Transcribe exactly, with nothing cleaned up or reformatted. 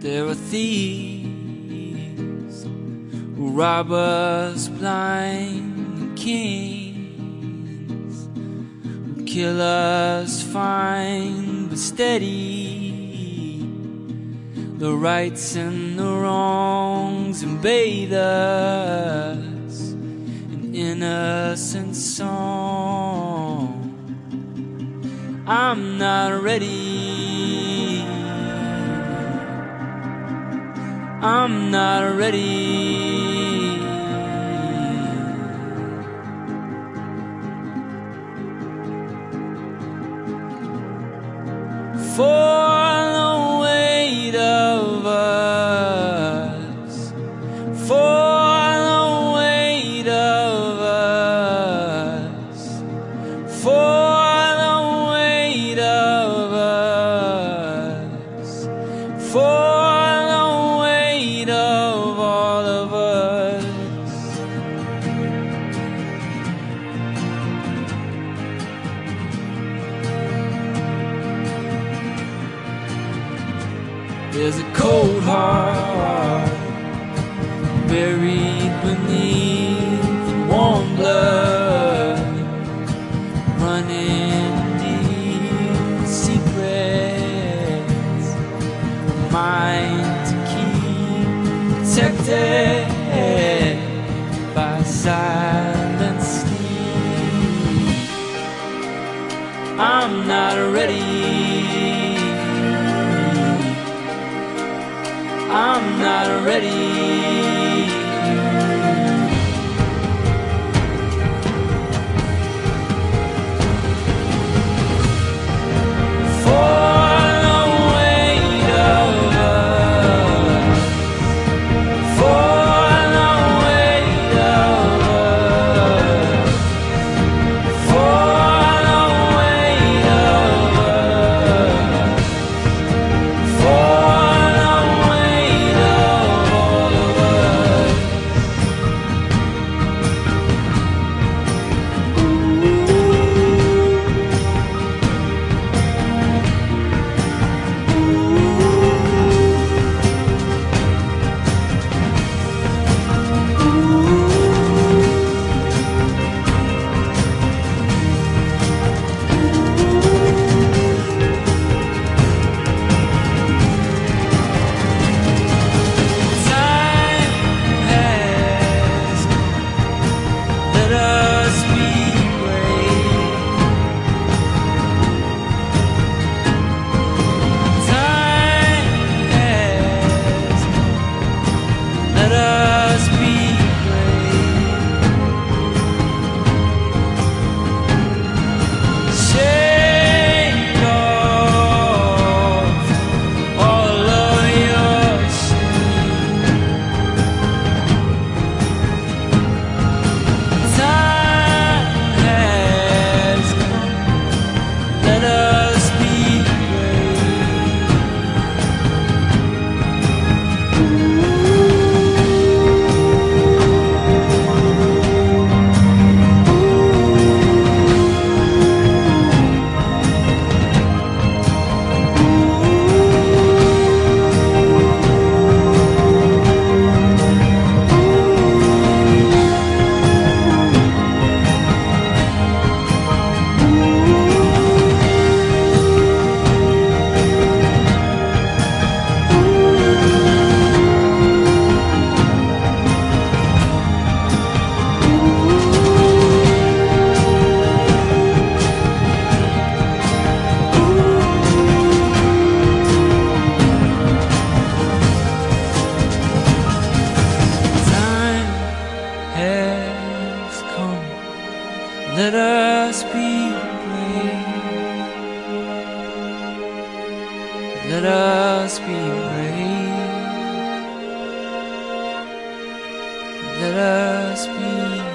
There are thieves who rob us blind, kings who kill us fine but steady. The rights and the wrongs invade us, an innocent song. I'm not ready, I'm not ready for the weight of us, for the weight of us, for the weight of us, for there's a cold heart buried beneath warm blood, running deep secrets, mind to keep protected by silent sleep. I'm not ready, I'm not ready let us be brave, let us be brave, let us be